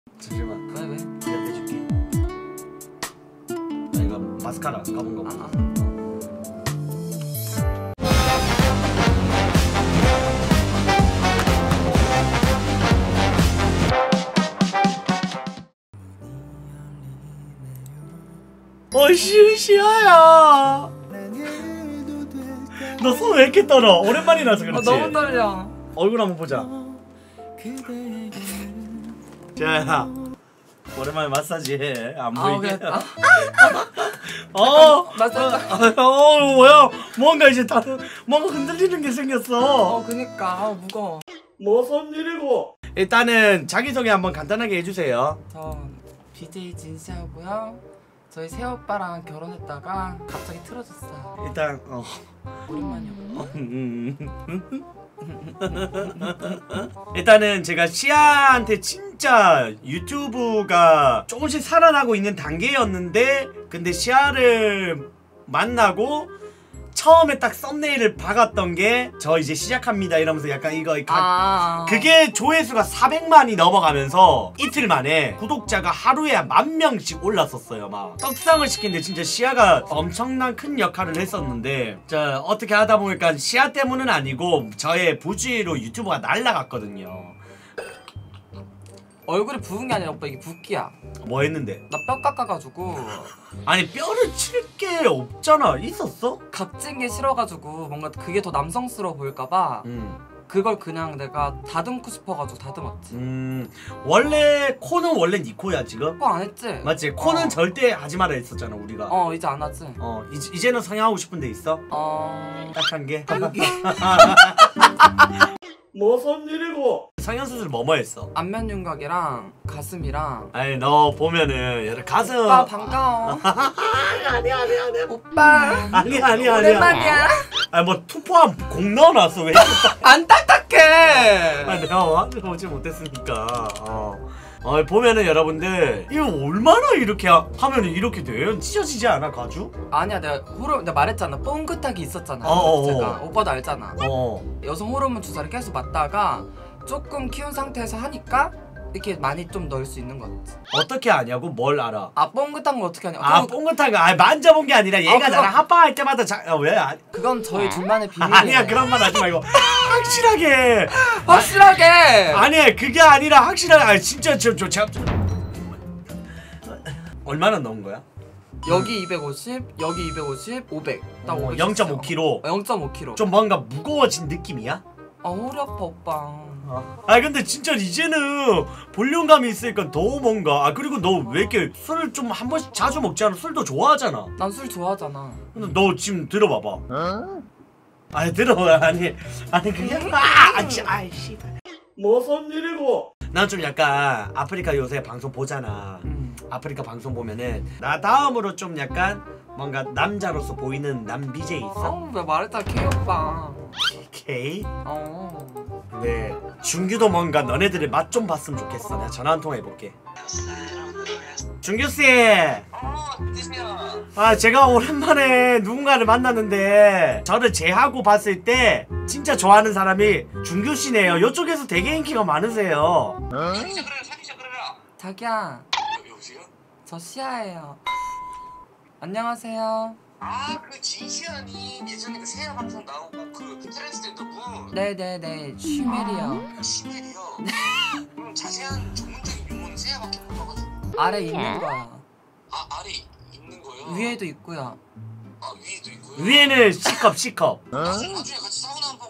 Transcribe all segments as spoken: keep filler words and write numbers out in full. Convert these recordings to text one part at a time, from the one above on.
잠시만. 왜 왜? 내가 떼줄게. 나 이거 마스카라 까본 거. 아, 아. 어이씨 시아야. 너 손 왜 이렇게 떨어? 오랜만이라서 그렇지. 아, 너무 떨려. 얼굴 한번 보자. 시아야. 오랜만에 마사지 해. 안 보이게. 아, 어. 마사지. 어 뭐야? 뭔가 이제 다들 뭔가 흔들리는 게 생겼어. 어 그니까 아, 무거워. 무슨 일이고? 일단은 자기소개 한번 간단하게 해주세요. 전 비제이 진시하고요. 저희 새오빠랑 결혼했다가 갑자기 틀어졌어요. 일단 어. 오랜만이요. 일단은 제가 시아한테 진짜 유튜브가 조금씩 살아나고 있는 단계였는데, 근데 시아를 만나고 처음에 딱 썸네일을 박았던 게 저 이제 시작합니다 이러면서 약간 이거 아 그게 조회수가 사백만이 넘어가면서 이틀 만에 구독자가 하루에 만 명씩 올랐었어요. 막 떡상을 시키는데 진짜 시아가 엄청난 큰 역할을 했었는데, 자 어떻게 하다 보니까 시아 때문은 아니고 저의 부주의로 유튜브가 날라갔거든요. 얼굴에 부은 게 아니라 오빠 이게 붓기야. 뭐 했는데? 나 뼈 깎아가지고. 아니 뼈를 칠 게 없잖아. 있었어? 값진 게 싫어가지고 뭔가 그게 더 남성스러워 보일까봐 음. 그걸 그냥 내가 다듬고 싶어가지고 다듬었지. 음 원래 코는 원래 니 코야 지금? 코 안 했지? 맞지? 코는 어. 절대 하지 마라 했었잖아 우리가. 어 이제 안 하지. 어 이제, 이제는 성형하고 싶은 데 있어? 어... 딱한 게? 여기 무슨 일이고? 성형수술 뭐뭐 했어? 안면 윤곽이랑 가슴이랑. 아니 너 보면은 여러 가슴. 오빠 반가워. 아니 아니 아니 오빠 아니 아니 아니 오랜만이야. 아니 뭐 투포함 곡 넣어놨어 왜? 안 딱딱해. 아 내가 완전 오지 못했으니까. 어. 어 보면은 여러분들 이거 얼마나 이렇게 하, 하면은 이렇게 돼요? 찢어지지 않아 가죽? 아니야 내가 호르몬 내가 말했잖아. 뽕긋하기 있었잖아. 어어어. 제가 오빠도 알잖아. 어. 여성 호르몬 주사를 계속 맞다가 조금 키운 상태에서 하니까 이렇게 많이 좀 넣을 수 있는 것 같아. 어떻게 아냐고? 뭘 알아? 아 뽕긋한 거 어떻게 하냐. 아 그거, 뽕긋한 거 아 만져본 게 아니라 얘가 아, 그거- 나랑 합방할 때마다 자, 어, 왜? 아, 그건 저희 둘만의 비밀이에요. 아니야 그런 말 하지 말고 확실하게. 확실하게. 아니 그게 아니라 확실하게. 아 진짜 저저 저, 저, 얼마나 넣은 거야? 여기 이백오십, 여기 이백오십, 오백. 딱 어, 오백. 영 점 오 킬로그램. 영 점 오 킬로그램. 좀 뭔가 무거워진 느낌이야? 아 허리 아파 오빠. 아 근데 진짜 이제는 볼륨감이 있으니까 더 뭔가. 아 그리고 너 왜 이렇게 술을 좀 한 번씩 자주 먹지 않아? 술도 좋아하잖아. 난 술 좋아하잖아. 근데 너 지금 들어봐봐. 어? 아니 들어봐. 아니 아니 그게 아 아씨 아이씨 무슨 일이고? 난 좀 약간 아프리카 요새 방송 보잖아. 음. 아프리카 방송 보면은 나 다음으로 좀 약간 뭔가 남자로서 보이는 남 비제이 있어? 어, 왜 말했잖아 K 오빠. K? 어. 네 준규도 뭔가 너네들의 맛 좀 봤으면 좋겠어. 내가 전화 한 통화 해볼게. 준규씨! 어, 드세요. 아 제가 오랜만에 누군가를 만났는데 저를 제하고 봤을 때 진짜 좋아하는 사람이 준규씨네요. 이쪽에서 되게 인기가 많으세요. 사귀자 그래라, 사귀자 그래라. 자기야 여, 여보세요? 저 시아예요. 안녕하세요. 아, 그 진시안이 예전에 그 세야 방송 나오고 그 트랜스젠더 분. 네네네 슈메리요. 시멜이요. 그럼 자세한 전문적인 용어는 세야밖에 못 봐가지고. 아래 있는 거야. 아, 아래 있는 거요? 위에도 있고요. 아, 위에도 있고요. 위에는 C컵 C컵. 아, 나중에 같이 사우나 한번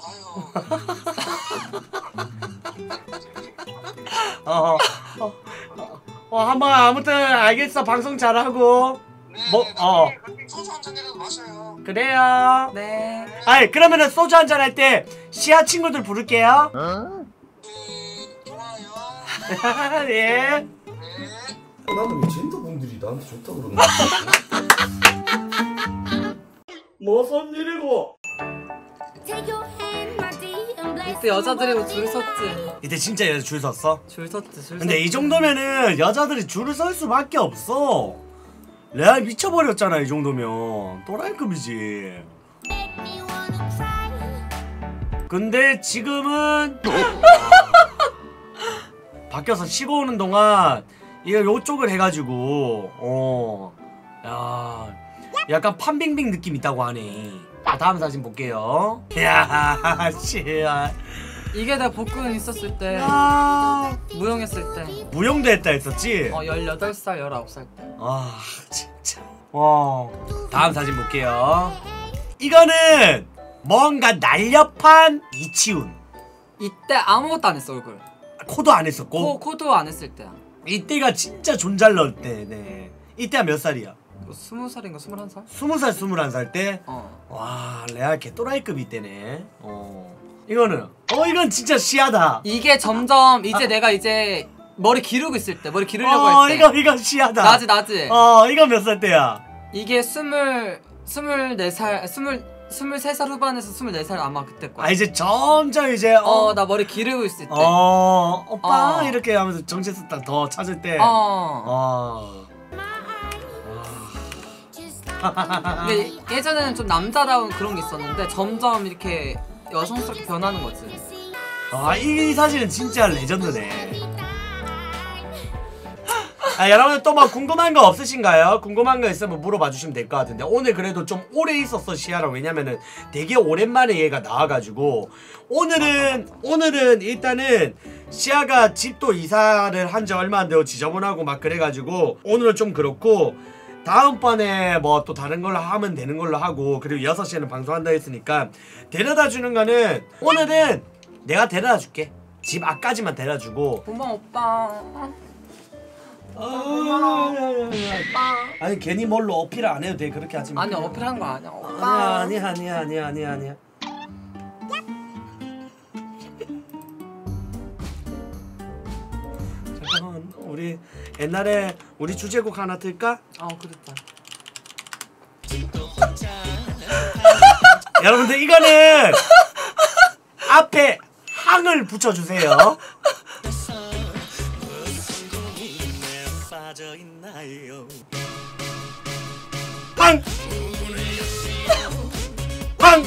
가요. 어, 어, 어, 어 한번 아무튼 알겠어. 방송 잘하고. 네, 뭐, 네, 어. 나중에 소주 한 잔이라도 마셔요. 그래요. 네. 아이 그러면은 소주 한잔 할 때 시아 친구들 부를게요. 네, 좋아요. 예. 네. 나는 왜 젠더분들이 나한테 좋다 그러는 거야? 무슨 일이고? 이때 여자들이 줄 섰지. 이때 진짜 여자 줄 섰어? 줄 섰지 줄 섰지. 근데 이 정도면은 여자들이 줄을 설 수밖에 없어. 레알 미쳐버렸잖아. 이 정도면 또라이급이지. 근데 지금은 밖에서 쉬고 오는 동안 이거 요쪽을 해가지고 어, 야, 약간 판빙빙 느낌 있다고 하네. 자, 다음 사진 볼게요. 야, 씨야. 이게 내 복근 있었을 때 야, 무용했을 때 무용도 했다 했었지? 어 열여덟 살 열아홉 살 때. 아, 진짜. 와. 다음 사진 볼게요. 이거는 뭔가 날렵한 이치훈. 이때 아무것도 안 했어 얼굴. 코도 안 했었고. 코 코도 안 했을 때야. 이때가 진짜 존잘 넣을 때네. 이때가 몇 살이야? 뭐 스무 살인가 스물한 살? 스무 살, 스물한 살 때? 어. 와, 레알 개또라이급 이때네. 어. 이거는 어 이건 진짜 시하다. 이게 점점 이제 내가 이제 머리 기르고 있을 때 머리 기르려고 어, 할 때. 이거 이거 시하다. 나지 나지. 어, 이거 몇 살 때야? 이게 스물 스물네 살 스물 스물세 살 후반에서 스물네 살 아마 그때 거야. 아, 이제 점점 이제 어, 어, 나 머리 기르고 있을 때. 어, 오빠 어. 이렇게 하면서 정체성 딱 더 찾을 때. 어. 어. 근데 예전에는 좀 남자다운 그런 게 있었는데 점점 이렇게 여성스럽게 변하는 거지. 아, 이 사진은 진짜 레전드네. 아, 여러분들 또 뭐 궁금한 거 없으신가요? 궁금한 거 있으면 물어봐 주시면 될 것 같은데 오늘 그래도 좀 오래 있었어 시아랑. 왜냐면은 되게 오랜만에 얘가 나와가지고 오늘은 오늘은 일단은 시아가 집도 이사를 한 지 얼마 안 되고 지저분하고 막 그래가지고 오늘은 좀 그렇고 다음번에 뭐 또 다른 걸로 하면 되는 걸로 하고 그리고 여섯 시에는 방송한다 했으니까 데려다 주는 거는 오늘은 내가 데려다 줄게. 집 앞까지만 데려주고. 고마워 오빠. 아, 아니 괜히 뭘로 어필을 안 해도 돼. 그렇게 하지 마. 아니 어필한 거 아니야 오빠. 아니야 아니야 아니야 아니야 아니야. 잠깐만 우리 옛날에 우리 주제곡 하나 틀까? 어 그랬다. 여러분들 이거는 앞에 항을 붙여주세요. 항! 항!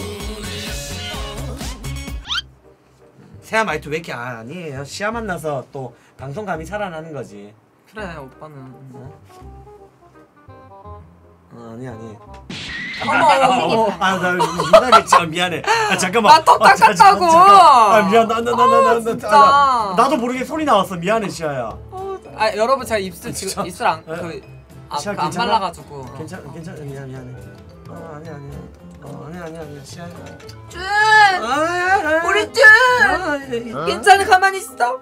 세아 말투 왜 이렇게 아, 아니에요. 시아 만나서 또 방송감이 살아나는 거지. 그래 오빠는. 어, 아니 아니. 어머 어머. 아나 미안해 진짜 미안해. 아, 잠깐만. 나턱 아, 자, 자, 닦았다고. 잠깐. 아 미안 나 나 나 나 나 진짜. 나 나도 모르게 소리 나왔어. 미안해 시아야. 아 여러분 제가 입술 진짜? 지금 입술 안 에? 그 아, 시아 안 괜찮아? 말라가지고. 괜찮 괜찮 미안 미안해. 어 아니 아니. 어 아니 아니 아니 시아야. 준 아, 우리 준 아, 예, 예. 괜찮아 가만히 있어.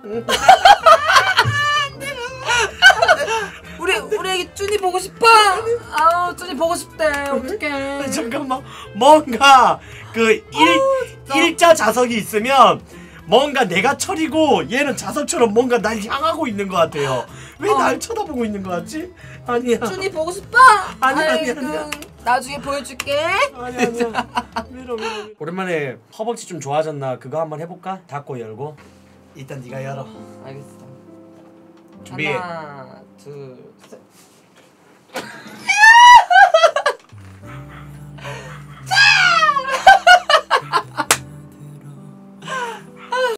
우리 우리 애기 준이 보고 싶어. 아우 준이 보고 싶대. 어떡해. 잠깐만 뭔가 그 일 일자 자석이 있으면 뭔가 내가 철이고 얘는 자석처럼 뭔가 날 향하고 있는 것 같아요. 왜 날 어. 쳐다보고 있는 것 같지? 아니야. 준이 보고 싶어. 아니야, 아니야, 아이고, 아니야. 나중에 보여줄게. 아니야 아니야. 밀어 밀어. 오랜만에 허벅지 좀 좋아졌나? 그거 한번 해볼까? 닫고 열고. 일단 네가 열어. 알겠어. 준비. 하나 둘 셋.